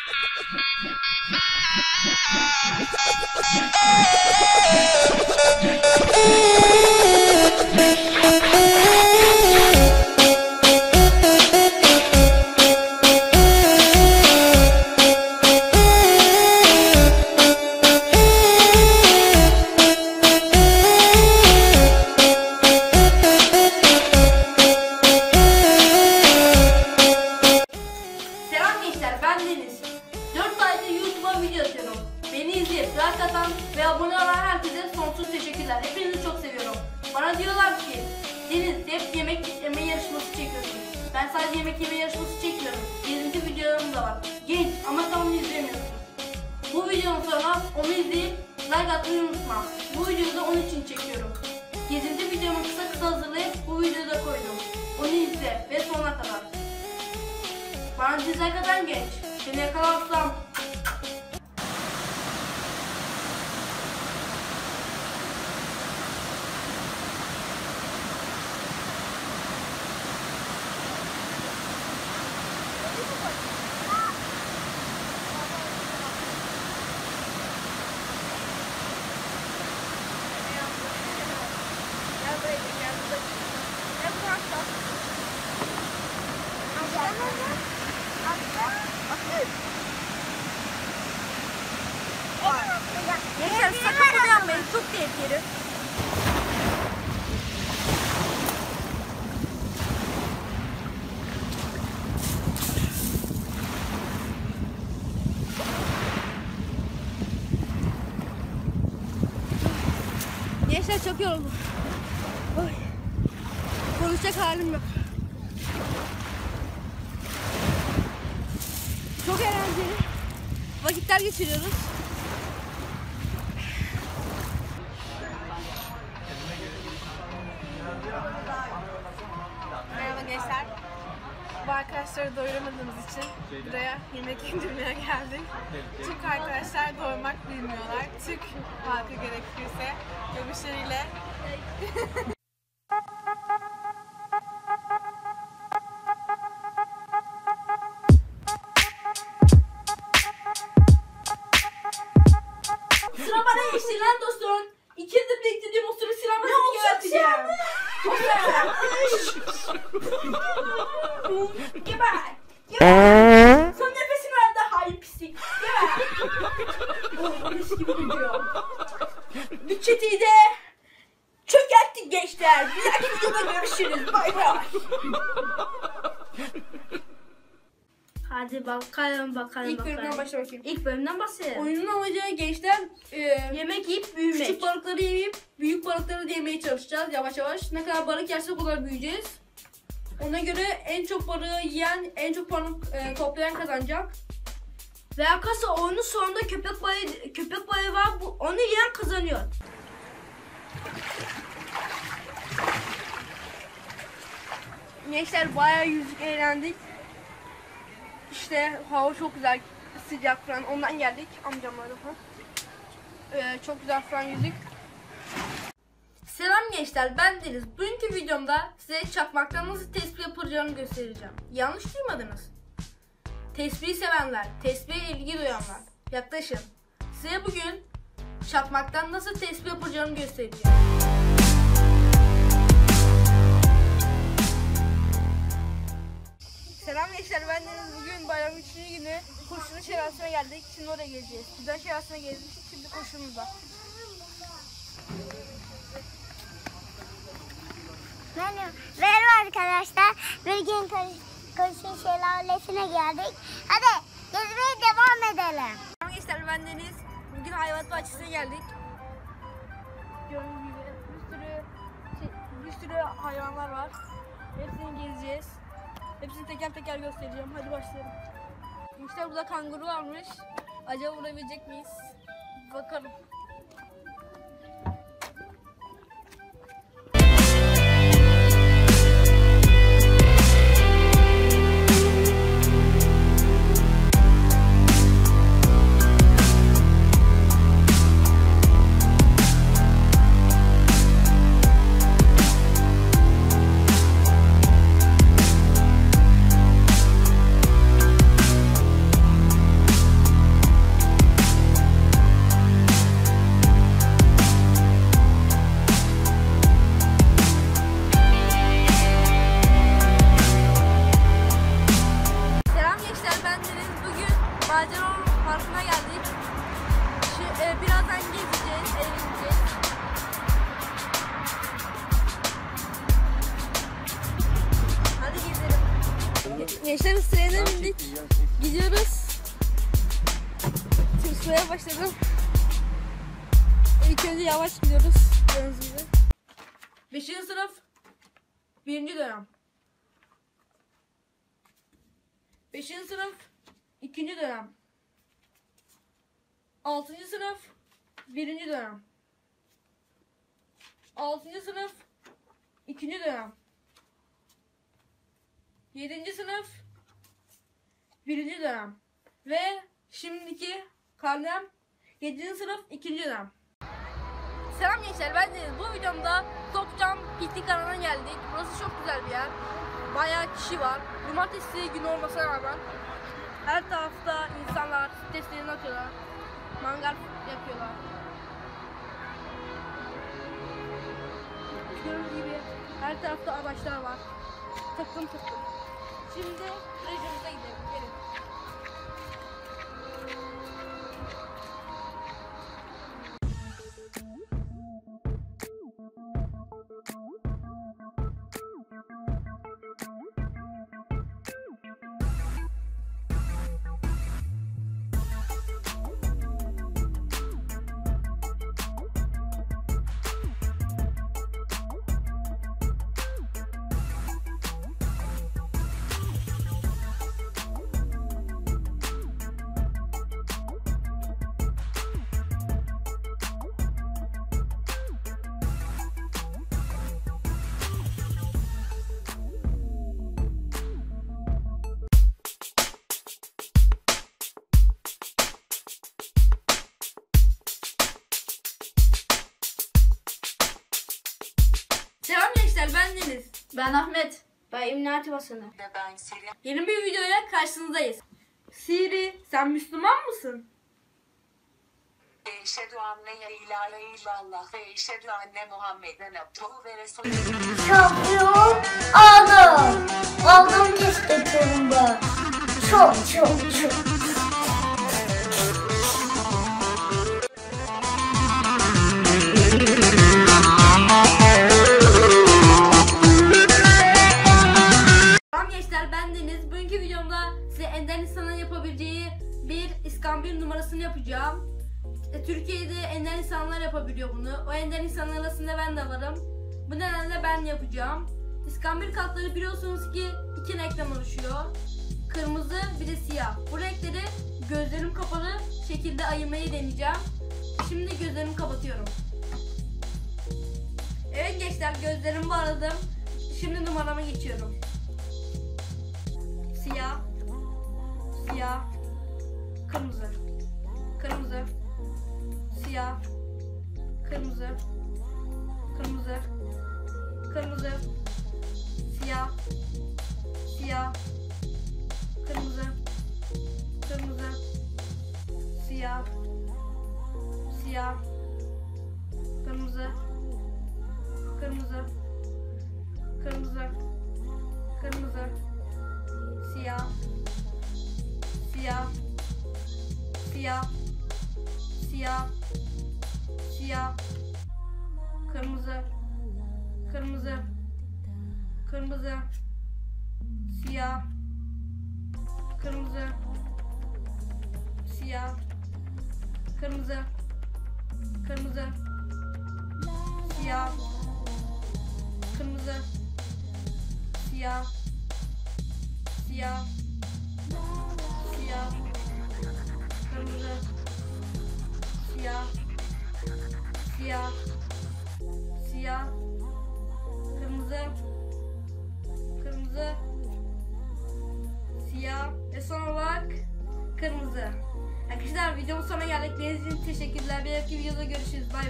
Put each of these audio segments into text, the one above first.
Ve abone olan herkese sonsuz teşekkürler. Hepinizi çok seviyorum. Bana diyorlar ki Deniz hep yemek yeme yarışması çekiyorsun. Ben sadece yemek yeme yarışması çekmiyorum. Gezinti videolarım da var. Genç ama sen onu izlemiyorsun. Bu videonun sonra onu izleyip like atmayı unutma. Bu videoyu da onun için çekiyorum. Gezinti videomu kısa kısa hazırlayıp bu videoyu da koydum. Onu izle ve sonuna kadar. Bana dislike atan genç. Seni yakalarsam. Gençler sakın bunu yapmayın, çok tehlikeli. Gençler çok yoruldum. Konuşacak halim yok. Çok eğlenceli vakitler geçiriyoruz. Merhaba gençler. Bu arkadaşları doyuramadığımız için buraya yemek indirmeye geldik. Çünkü arkadaşlar doymak bilmiyorlar. Türk halkı gerekirse görüşleriyle. Sıra bana geçti lan dostum. İkizle beklediğim o sıra sıra bana geberteceğim. Geber. Geber. Son nefesini ver daha iyi pislik. Geber. Oh, mis gibi gidiyor. Bütçeyi de çökerttik gençler. Bir dahaki videoda görüşürüz. Bay bay. Hadi bakalım. İlk bölümden başla bakayım. İlk bölümden başlayalım. Oyunun amacı gençler Yemek yiyip büyümek. küçük balıkları yiyip büyük balıkları da yemeye çalışacağız yavaş yavaş. Ne kadar balık yersek o kadar büyüyeceğiz. Ona göre en çok balığı yiyen, en çok puan toplayan kazanacak. Ve arkadaşlar oyunun sonunda köpek balığı var. Onu yiyen kazanıyor. Gençler bayağı yüzük eğlendik. İşte hava çok güzel, sıcak falan. Ondan geldik amcamlarla falan. Çok güzel falan yüzük. Selam gençler, ben Deniz. Bugünkü videomda size çakmaktan nasıl tespih yapılacağını göstereceğim. Yanlış duymadınız. Tespihi sevenler, tespihe ilgi duyanlar, yaklaşın. Size bugün çakmaktan nasıl tespih yapılacağını göstereceğim. Selam gençler, ben Deniz. Bugün bayramın 3. günü Kurşunlu Şelalesi'ne geldik. Şimdi oraya geleceğiz. Güzel Şelalesi'ne gezdik. Şimdi Kurşunlu'da. Merhaba arkadaşlar. Bir gün Kurşun Şelalesi'ne geldik. Hadi gezmeye devam edelim. Selam gençler, ben Deniz. Bugün hayvanat bahçesine geldik. Gördüğünüz gibi bir sürü hayvanlar var. Hepsini gezeceğiz. Hepsini teker teker göstereceğim. Hadi başlayalım. İşte burada kanguru varmış. Acaba vurabilecek miyiz? Bakalım. Gençler sıraya bindik. Gidiyoruz. Şimdi sıraya başladım. İlk önce yavaş gidiyoruz. Gördüğünüz gibi. 5. sınıf 1. dönem. 5. sınıf 2. dönem. 6. sınıf 1. dönem. 6. sınıf 2. dönem. 7. sınıf 1. dönem. Ve şimdiki karnem 7. sınıf 2. dönem. Selam gençler, ben Deniz. Bu videomda Topçam piknik alanına geldik. Burası çok güzel bir yer. Bayağı kişi var. Cumartesi günü olmasına rağmen her tarafta insanlar testlerini atıyorlar. Mangal yapıyorlar. Gördüğünüz gibi her tarafta araçlar var. Tıklım tıklım. Şimdi rejimize gidelim. Gelin. Selam gençler, ben Deniz. Ben Ahmet. Ben İmnati Basanı. Ben Siri. Yeni bir videoyla karşınızdayız. Siri, sen Müslüman mısın? Eşhedü anne ya ilahe illallah ve eşhedü anne Muhammeden abduhu ve resulü. Şampiyon aldım. Aldım isteklerimi. Çok çok çok. Selam gençler, ben Deniz. Bugünkü videomda size ender insanın yapabileceği bir iskambil numarasını yapacağım. Türkiye'de ender insanlar yapabiliyor bunu. O ender insanlar arasında ben de varım. Bu nedenle ben yapacağım. İskambil kartları biliyorsunuz ki iki renkten oluşuyor. Kırmızı bir de siyah. Bu renkleri gözlerim kapalı şekilde ayırmayı deneyeceğim. Şimdi gözlerimi kapatıyorum. Evet gençler, gözlerimi bağladım. Şimdi numarama geçiyorum. Siyah, siyah, kırmızı, kırmızı, siyah, kırmızı, kırmızı, kırmızı, siyah, siyah, kırmızı, kırmızı, siyah, siyah, kırmızı, kırmızı, kırmızı, kırmızı, siyah, siyah, siyah, siyah, siyah, kırmızı, kırmızı, kırmızı, siyah, kırmızı, siyah, kırmızı, kırmızı, siyah, kırmızı, siyah, siyah, siyah, kırmızı, siyah, siyah, siyah, kırmızı, kırmızı, siyah ve son olarak kırmızı. Arkadaşlar videomun sonuna geldik. Deniz için teşekkürler. Bir dahaki videoda görüşürüz. Bay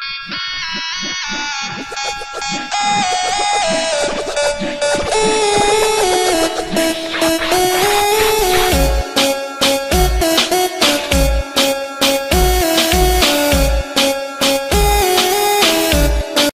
bay.